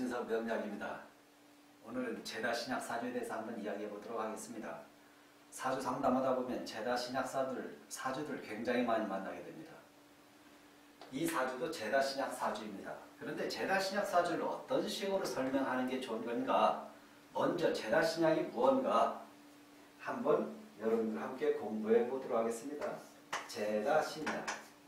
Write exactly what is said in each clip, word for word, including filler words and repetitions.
유진석 명약입니다. 오늘은 제다 신약 사주에 대해서 한번 이야기해 보도록 하겠습니다. 사주 상담하다 보면 제다 신약 사주들, 사주들 굉장히 많이 만나게 됩니다. 이 사주도 제다 신약 사주입니다. 그런데 제다 신약 사주를 어떤 식으로 설명하는 게 좋은 건가? 먼저 제다 신약이 무언가 한번 여러분들 함께 공부해 보도록 하겠습니다. 제다 신약.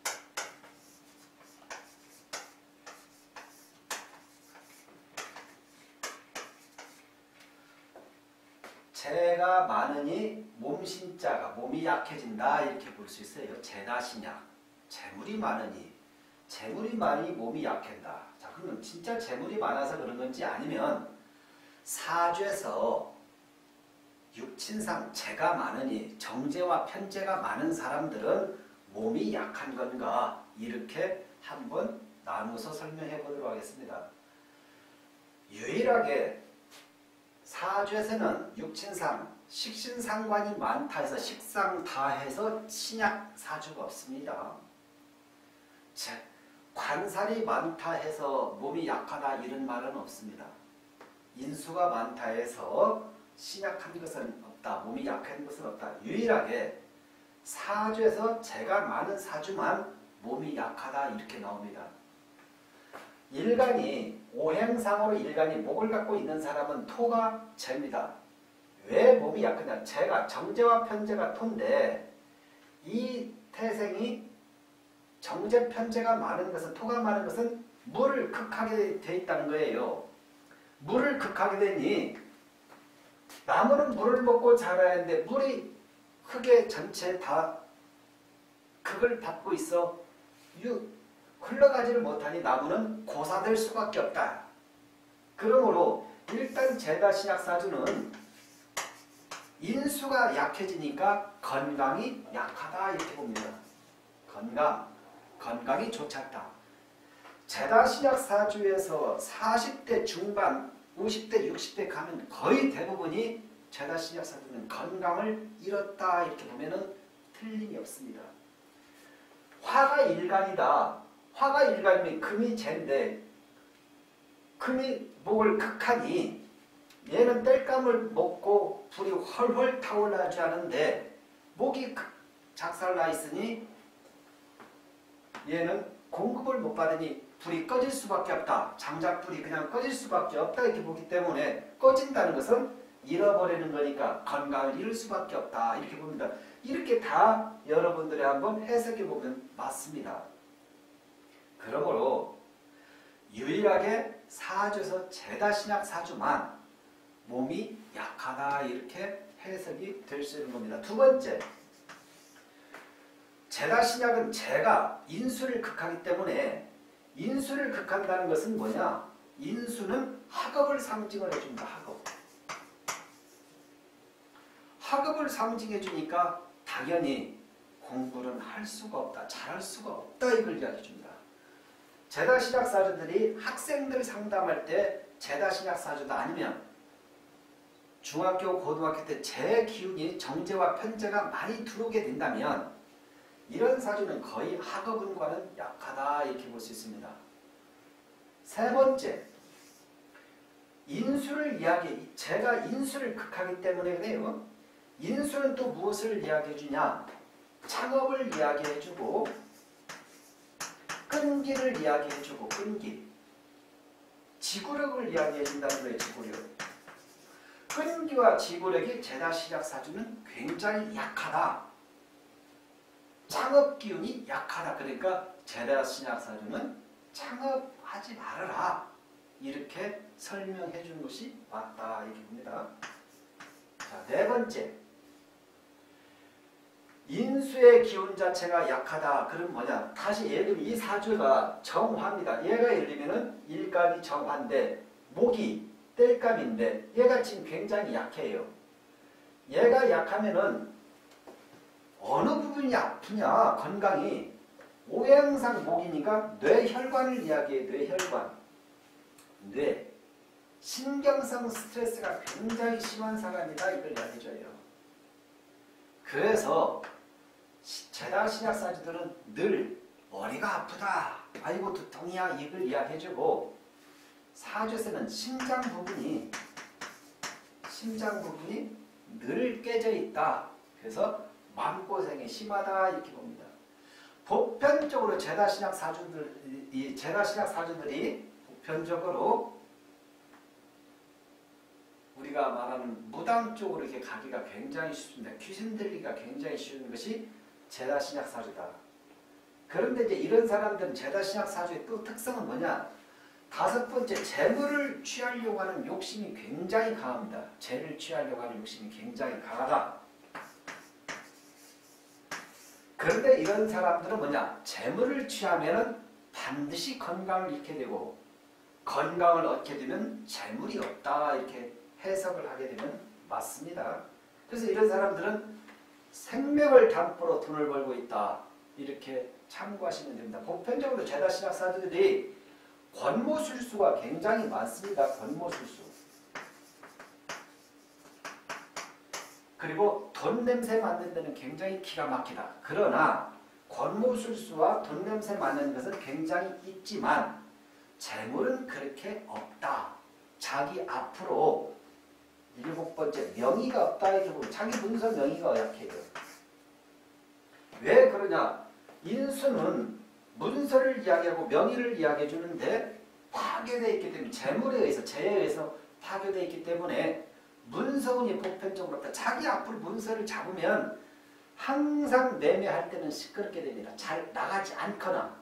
재가 많으니 몸신자가 몸이 약해진다 이렇게 볼 수 있어요. 제다 신약. 재물이 많으니 재물이 많이 몸이 약해진다. 자, 그러면 진짜 재물이 많아서 그런 건지 아니면 사주에서 육친상 재가 많으니 정제와 편제가 많은 사람들은 몸이 약한 건가 이렇게 한번 나누어서 설명해 보도록 하겠습니다. 유일하게 사주에서는 육친상, 식신상관이 많다 해서 식상 다 해서 신약 사주가 없습니다. 관살이 많다 해서 몸이 약하다 이런 말은 없습니다. 인수가 많다 해서 신약한 것은 없다. 몸이 약한 것은 없다. 유일하게 사주에서 재가 많은 사주만 몸이 약하다 이렇게 나옵니다. 일간이 오행상으로 일간이 목을 갖고 있는 사람은 토가 재입니다. 왜 몸이 약하냐? 재가 정제와 편제가 토인데 이 태생이 정제 편제가 많은 것은 토가 많은 것은 물을 극하게 돼 있다는 거예요. 물을 극하게 되니 나무는 물을 먹고 자라야 하는데 물이 흙에 전체 다 극을 받고 있어 유, 흘러가지를 못하니 나무는 고사될 수밖에 없다. 그러므로 일단 제다 신약 사주는 인수가 약해지니까 건강이 약하다 이렇게 봅니다. 건강, 건강이 좋지 않다. 제다 신약 사주에서 사십 대 중반, 오십 대, 육십 대 가면 거의 대부분이 제다 신약 사주는 건강을 잃었다 이렇게 보면은 틀림이 없습니다. 화가 일간이다. 화가 일간이면 금이 재인데 금이 목을 극하니 얘는 땔감을 먹고 불이 헐헐 타올라지 않은데 목이 작살나 있으니 얘는 공급을 못 받으니 불이 꺼질 수밖에 없다. 장작불이 그냥 꺼질 수밖에 없다 이렇게 보기 때문에 꺼진다는 것은 잃어버리는 거니까 건강을 잃을 수밖에 없다 이렇게 봅니다. 이렇게 다 여러분들이 한번 해석해 보면 맞습니다. 그러므로 유일하게 사주에서 제다 신약 사주만 몸이 약하다 이렇게 해석이 될 수 있는 겁니다. 두 번째, 제다 신약은 재가 인수를 극하기 때문에 인수를 극한다는 것은 뭐냐? 인수는 학업을 상징을 해준다. 학업. 학업을 상징해 주니까 당연히 공부는 할 수가 없다. 잘할 수가 없다 이걸 이야기해 줍니다. 제다 신약 사주들이 학생들 상담할 때 제다 신약 사주다 아니면 중학교, 고등학교 때 재 기운이 정제와 편제가 많이 들어오게 된다면 이런 사주는 거의 학업운과는 약하다 이렇게 볼 수 있습니다. 세 번째, 인수를 이야기, 재가 인수를 극하기 때문에 그래요. 인수는 또 무엇을 이야기해 주냐? 창업을 이야기해 주고 끈기를 이야기해 주고 끈기. 지구력을 이야기해 준다는 거예요. 지구력. 끈기와 지구력이 제다 신약 사주는 굉장히 약하다. 창업 기운이 약하다. 그러니까 제다 신약 사주는 창업하지 말아라. 이렇게 설명해 준 것이 맞다. 이렇게 봅니다. 자, 네 번째. 인수의 기운 자체가 약하다. 그럼 뭐냐? 다시 예를 들면 이 사주가 정화입니다. 얘가 예를 들면 일간이 정화인데 목이 땔감인데 얘가 지금 굉장히 약해요. 얘가 약하면은 어느 부분이 아프냐? 건강이 오행상 목이니까 뇌혈관을 이야기해. 뇌혈관. 뇌. 신경성 스트레스가 굉장히 심한 사람이다. 이걸 이야기해줘요. 그래서 제다 신약 사주들은 늘 머리가 아프다. 아이고 두통이야. 이걸 이야기해주고 사주에서는 심장 부분이 심장 부분이 늘 깨져 있다. 그래서 마음고생이 심하다 이렇게 봅니다. 보편적으로 제다신약 사주들, 이 제다신약 사주들이 보편적으로 우리가 말하는 무당 쪽으로 이렇게 가기가 굉장히 쉽습니다. 귀신 들리기가 굉장히 쉬운 것이 제다신약 사주다. 그런데 이제 이런 사람들은 제다신약 사주의 또 특성은 뭐냐? 다섯 번째, 재물을 취하려고 하는 욕심이 굉장히 강합니다. 재를 취하려고 하는 욕심이 굉장히 강하다. 그런데 이런 사람들은 뭐냐? 재물을 취하면 반드시 건강을 잃게 되고 건강을 얻게 되면 재물이 없다 이렇게 해석을 하게 되면 맞습니다. 그래서 이런 사람들은 생명을 담보로 돈을 벌고 있다 이렇게 참고하시면 됩니다. 보편적으로 제다신약 사주들이 권모술수가 굉장히 많습니다. 권모술수. 그리고 돈 냄새 맡는 데는 굉장히 기가 막히다. 그러나 권모술수와 돈 냄새 맡는 것은 굉장히 있지만 재물은 그렇게 없다. 자기 앞으로 일곱 번째 명의가 없다. 이렇게 보면 자기 문서 명의가 약해요. 왜 그러냐? 인수는 문서를 이야기하고 명의를 이야기해 주는데 파괴되어 있기 때문에 재물에 의해서 재에 의해서 파괴되어 있기 때문에 문서운이 보편적으로 없다. 자기 앞으로 문서를 잡으면 항상 매매할 때는 시끄럽게 됩니다. 잘 나가지 않거나.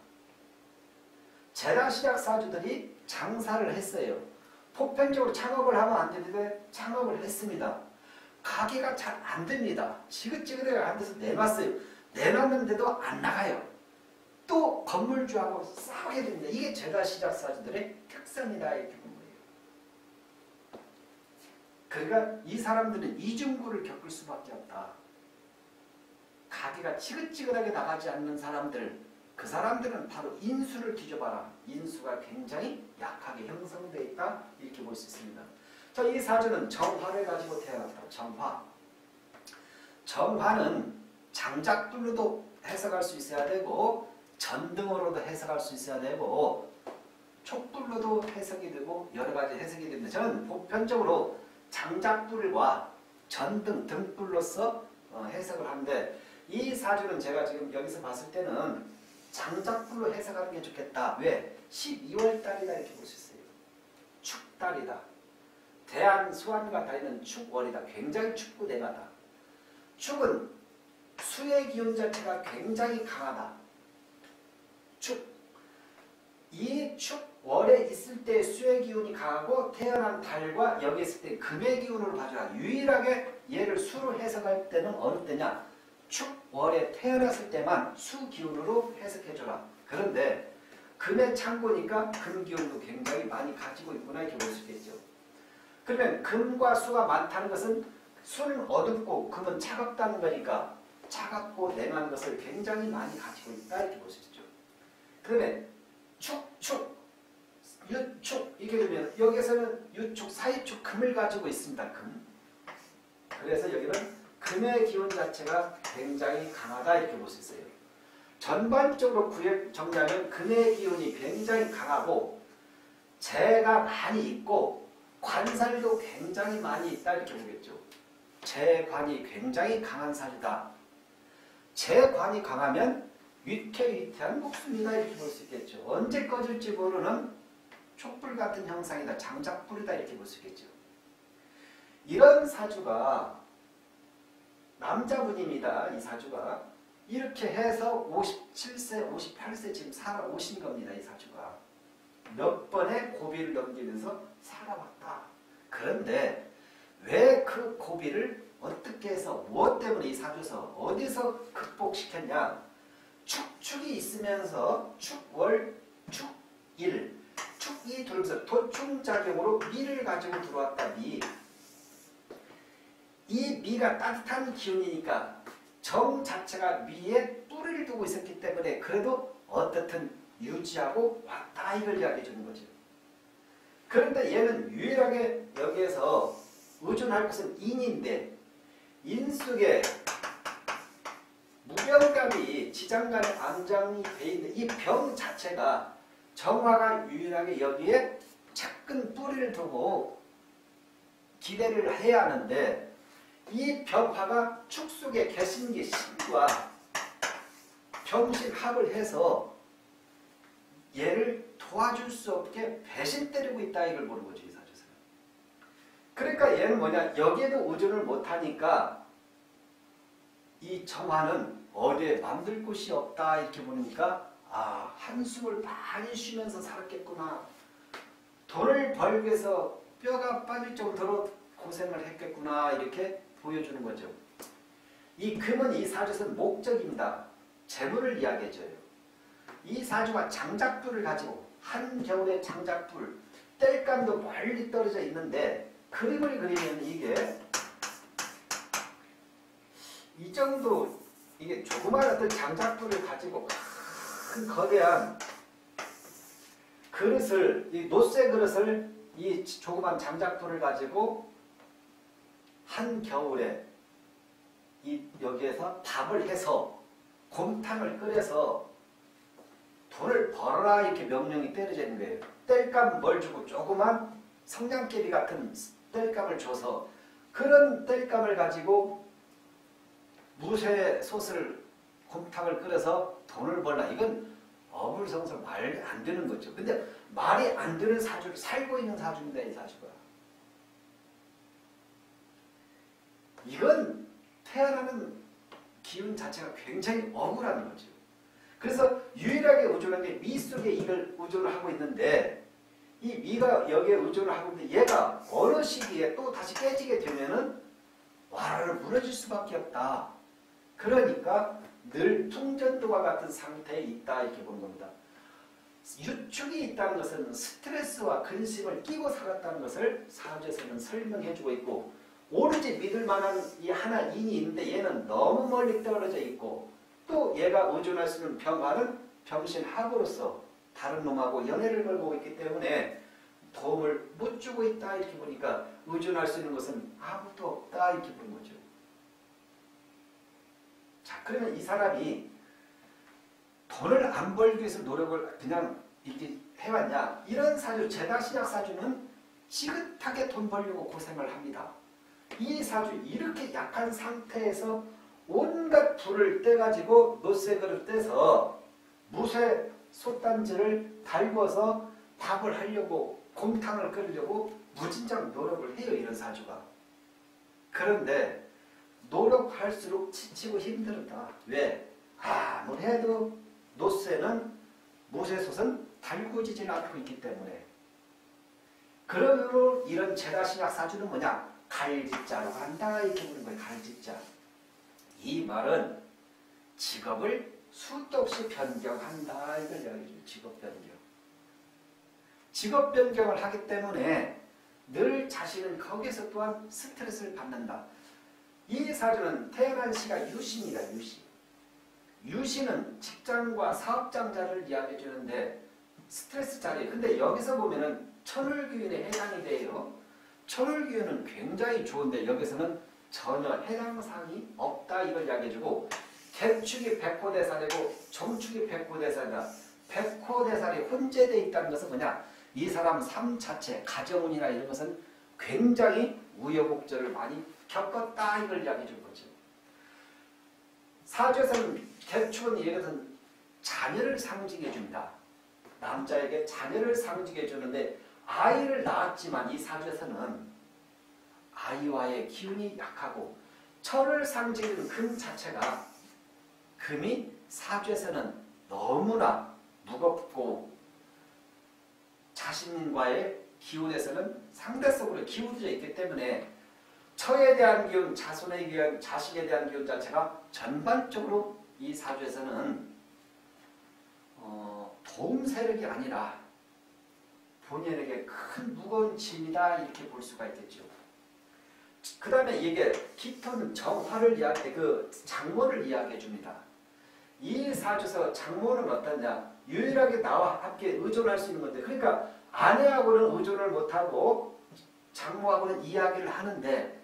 제다신약 사주들이 장사를 했어요. 보편적으로 창업을 하면 안 되는데 창업을 했습니다. 가게가 잘 안 됩니다. 지긋지긋하게 안 돼서 내놨어요. 내놨는데도 안 나가요. 또 건물주하고 싸우게 됩니다. 이게 제다신약 사주들의 특성이다 이렇게 본 거예요. 그러니까 이 사람들은 이중구를 겪을 수밖에 없다. 가게가 지긋지긋하게 나가지 않는 사람들, 그 사람들은 바로 인수를 뒤져봐라. 인수가 굉장히 약하게 형성되어 있다 이렇게 볼 수 있습니다. 자, 이 사주는 정화를 가지고 태어났다. 정화. 정화는 장작불로도 해석할 수 있어야 되고 전등으로도 해석할 수 있어야 되고 촛불로도 해석이 되고 여러 가지 해석이 됩니다. 저는 보편적으로 장작불과 전등, 등불로서 해석을 하는데 이 사주는 제가 지금 여기서 봤을 때는 장작불로 해석하는 게 좋겠다. 왜? 십이월 달이다 이렇게 볼 수 있어요. 축달이다. 대한수완과 달리는 축월이다. 굉장히 춥고 냉하다. 축은 수의 기운 자체가 굉장히 강하다. 축. 이 축월에 있을 때 수의 기운이 강하고 태어난 달과 여기 있을 때 금의 기운으로 봐줘라. 유일하게 얘를 수로 해석할 때는 어느 때냐? 축월에 태어났을 때만 수 기운으로 해석해줘라. 그런데 금의 창고니까 금 기운도 굉장히 많이 가지고 있구나 이렇게 볼 수 있겠죠. 그러면 금과 수가 많다는 것은 수는 어둡고 금은 차갑다는 거니까 차갑고 냉한 것을 굉장히 많이 가지고 있다 이렇게 볼 수 있죠. 그러면 축, 축, 유축 이게 되면 여기에서는 유축, 사이축, 금을 가지고 있습니다. 금. 그래서 여기는 금의 기운 자체가 굉장히 강하다 이렇게 볼 수 있어요. 전반적으로 구획 정리하면 금의 기운이 굉장히 강하고 재가 많이 있고 관살도 굉장히 많이 있다 이렇게 보겠죠. 재관이 굉장히 강한 사주다. 재관이 강하면 위태위태한 목숨이다 이렇게 볼 수 있겠죠. 언제 꺼질지 모르는 촛불 같은 형상이다. 장작불이다 이렇게 볼 수 있겠죠. 이런 사주가 남자분입니다. 이 사주가. 이렇게 해서 오십칠 세, 오십팔 세 지금 살아오신 겁니다. 이 사주가. 몇 번의 고비를 넘기면서 살아왔다. 그런데 왜 그 고비를 어떻게 해서 무엇 때문에 이 사주에서 어디서 극복시켰냐. 축축이 있으면서 축월, 축일, 축이 돌면서 도충작용으로 미를 가지고 들어왔다. 미. 이 미가 따뜻한 기운이니까 정 자체가 미에 뿌리를 두고 있었기 때문에 그래도 어떻든 유지하고 왔다 이걸 이야기해 주는 거죠. 그런데 얘는 유일하게 여기에서 의존할 것은 인인데 인 속에 무병감이 지장간에 안장이 돼 있는 이 병 자체가 정화가 유일하게 여기에 작은 뿌리를 두고 기대를 해야 하는데 이 병화가 축속의 개신기 신과 병신합을 해서 얘를 도와줄 수 없게 배신 때리고 있다 이걸 보는 거죠. 이 사주에서는. 그러니까 얘는 뭐냐, 여기에도 의존을 못하니까 이 정화는 어디에 만들 곳이 없다 이렇게 보니까 아, 한숨을 많이 쉬면서 살았겠구나. 돈을 벌기 위해서 뼈가 빠질 정도로 고생을 했겠구나 이렇게 보여주는 거죠. 이 금은 이 사주에서는 목적입니다. 재물을 이야기해줘요. 이 사주가 장작불을 가지고 한겨울에 장작불, 땔감도 멀리 떨어져 있는데 그림을 그리면 이게 이 정도, 이게 조그마한 어떤 장작불을 가지고 큰 거대한 그릇을, 이 노쇠 그릇을 이 조그만 장작불을 가지고 한겨울에 이 여기에서 밥을 해서 곰탕을 끓여서 돈을 벌어라 이렇게 명령이 때려져 있는 거예요. 땔감 뭘 주고 조그만 성냥개비 같은 땔감을 줘서 그런 땔감을 가지고 무쇠 솥을 곰탕을 끓여서 돈을 벌라. 이건 어불성설 말이 안 되는 거죠. 근데 말이 안 되는 사주를 살고 있는 사주입니다. 이 사주가. 이건 태어나는 기운 자체가 굉장히 억울한 거죠. 그래서 유일하게 의존한 게 미 속에 이걸 의존을 하고 있는데 이 미가 여기에 의존을 하고 있는데 얘가 어느 시기에 또 다시 깨지게 되면은 와라를 무너질 수밖에 없다. 그러니까 늘 풍전도와 같은 상태에 있다 이렇게 보는 겁니다. 유축이 있다는 것은 스트레스와 근심을 끼고 살았다는 것을 사주에서는 설명해주고 있고 오로지 믿을 만한 이 하나 인이 있는데 얘는 너무 멀리 떨어져 있고 또 얘가 의존할 수 있는 병화는 병신합으로서 다른 놈하고 연애를 걸고 있기 때문에 도움을 못 주고 있다 이렇게 보니까 의존할 수 있는 것은 아무도 없다 이렇게 보는 거죠. 자, 그러면 이 사람이 돈을 안 벌기 위해서 노력을 그냥 이렇게 해왔냐? 이런 사주, 제다신약 사주는 지긋하게 돈 벌려고 고생을 합니다. 이 사주 이렇게 약한 상태에서 온갖 불을 떼가지고 노쇠그릇 떼서 무쇠 솥단지를 달궈서 밥을 하려고 곰탕을 끓이려고 무진장 노력을 해요. 이런 사주가. 그런데 노력할수록 지치고 힘들다. 왜? 아무래도 노쇠는 무쇠솥은 달구지질 않고 있기 때문에. 그러므로 이런 제다신약 사주는 뭐냐? 갈짓자로 간다 이렇게 보는 거예요. 갈짓자. 이 말은 직업을 수도 없이 변경한다 이걸 이야기해줘요. 직업 변경. 직업 변경을 하기 때문에 늘 자신은 거기에서 또한 스트레스를 받는다. 이 사주는 태어난 시가 유시입니다. 유시. 유시는 직장과 사업장자를 이야기해 주는데 스트레스 자리. 근데 여기서 보면은 천을귀인에 해당이 돼요. 천을귀인은 굉장히 좋은데 여기서는 전혀 해당 사항이 없다 이걸 이야기해 주고 개축이 백호대살이고 정축이 백호대살이다. 백호대살이 혼재되어 있다는 것은 뭐냐? 이 사람 삶 자체, 가정운이나 이런 것은 굉장히 우여곡절을 많이 겪었다 이걸 이야기해 준 거죠. 사주에서는 개축은 이것은 자녀를 상징해 줍니다. 남자에게 자녀를 상징해 주는데 아이를 낳았지만 이 사주에서는 아이와의 기운이 약하고 철을 상징하는 금 자체가 금이 사주에서는 너무나 무겁고 자신과의 기운에서는 상대적으로 기울어져 있기 때문에 처에 대한 기운, 자손에 대한, 자식에 대한 기운 자체가 전반적으로 이 사주에서는 어, 도움 세력이 아니라 본인에게 큰 무거운 짐이다 이렇게 볼 수가 있겠죠. 그 다음에 이게 깊은 정화를 이야기해, 그 장모를 이야기해 줍니다. 이 사주에서 장모는 어떠냐? 유일하게 나와 함께 의존할 수 있는 건데, 그러니까 아내하고는 의존을 못하고 장모하고는 이야기를 하는데,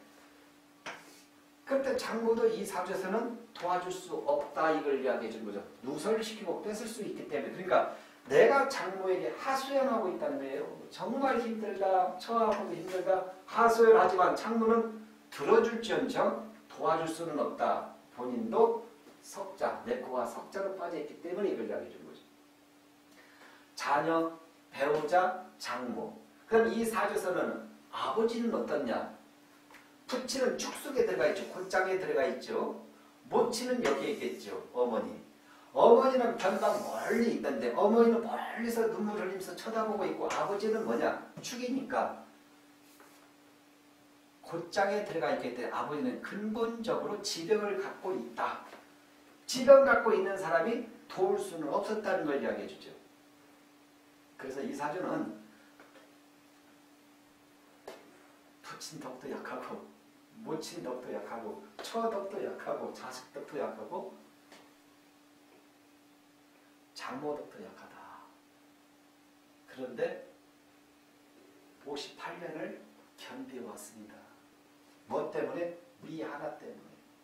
그때 장모도 이 사주에서는 도와줄 수 없다 이걸 이야기해 주는 거죠. 누설시키고 뺏을 수 있기 때문에. 그러니까 내가 장모에게 하소연하고 있다는 거예요. 정말 힘들다, 처하고 힘들다, 하소연하지만 장모는 들어줄지언정 도와줄 수는 없다. 본인도 석자, 내코가 석자로 빠져있기 때문에 이걸 이야기해 준 거죠. 자녀, 배우자, 장모. 그럼 이 사주에서는 아버지는 어떻냐? 부치는 축속에 들어가 있죠. 곧장에 들어가 있죠. 모치는 여기에 있겠죠. 어머니. 어머니는 변방 멀리 있던데 어머니는 멀리서 눈물 흘리면서 쳐다보고 있고 아버지는 뭐냐? 축이니까 곧장에 들어가 있기 때문에 아버지는 근본적으로 지병을 갖고 있다. 지병 갖고 있는 사람이 도울 수는 없었다는 걸 이야기해 주죠. 그래서 이 사주는 부친 덕도 약하고 모친 덕도 약하고 처덕도 약하고 자식 덕도 약하고 장모 덕도 약하다. 그런데 오십팔 년을 견뎌왔습니다. 뭐 때문에? 미 하나 때문에.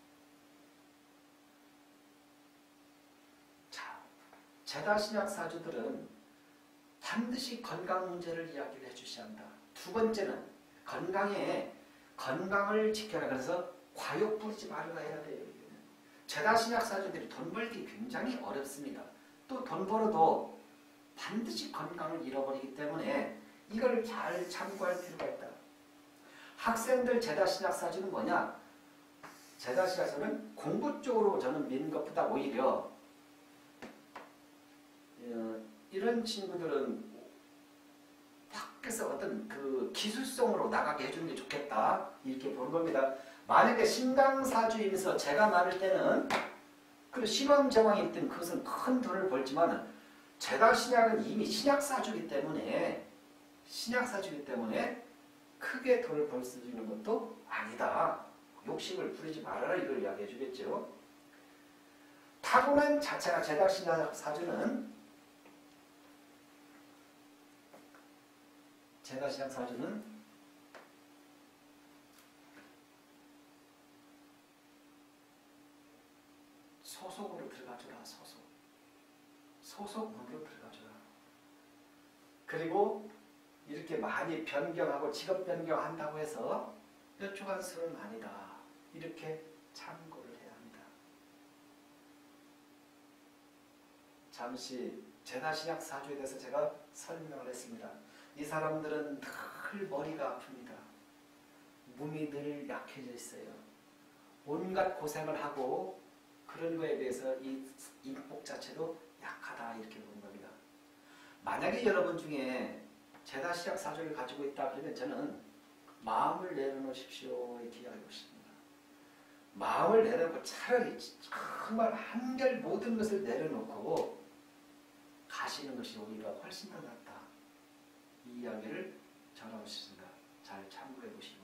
자, 제다신약 사주들은 반드시 건강 문제를 이야기를 해주셔야 한다. 두 번째는 건강에 건강을 지켜라. 그래서 과욕 부리지 말아야 해야 돼요. 제다신약 사주들이 돈 벌기 굉장히 어렵습니다. 또 돈 벌어도 반드시 건강을 잃어버리기 때문에 이걸 잘 참고할 필요가 있다. 학생들 제다신약 사주는 뭐냐? 제다신약 사주는 공부 쪽으로 저는 미는 것보다 오히려 어, 이런 친구들은 밖에서 어떤 그 기술성으로 나가게 해주는 게 좋겠다. 이렇게 보는 겁니다. 만약에 신강사주이면서 제가 말할 때는 그 신왕정왕이 있든 그것은 큰 돈을 벌지만 제다신약은 이미 신약사주이기 때문에 신약사주이기 때문에 크게 돈을 벌 수 있는 것도 아니다. 욕심을 부리지 말아라 이걸 이야기해 주겠죠. 타고난 자체가 제다신약 사주는 제다신약 사주는 소속으로 들어가줘라. 소속. 소속 문으로 들어가줘라. 그리고 이렇게 많이 변경하고 직업 변경한다고 해서 뾰족한 수는 아니다. 이렇게 참고를 해야 합니다. 잠시 제다신약 사주에 대해서 제가 설명을 했습니다. 이 사람들은 늘 머리가 아픕니다. 몸이 늘 약해져 있어요. 온갖 고생을 하고 그런 거에 대해서 이 인복 자체도 약하다 이렇게 보는 겁니다. 만약에 여러분 중에 제다신약 사주를 가지고 있다 그러면 저는 마음을 내려놓으십시오 이렇게 이야기하고 싶습니다. 마음을 내려놓고 차라리 정말 한결 모든 것을 내려놓고 가시는 것이 오히려 훨씬 더 낫다. 이 이야기를 전하고 싶습니다. 잘 참고해 보시기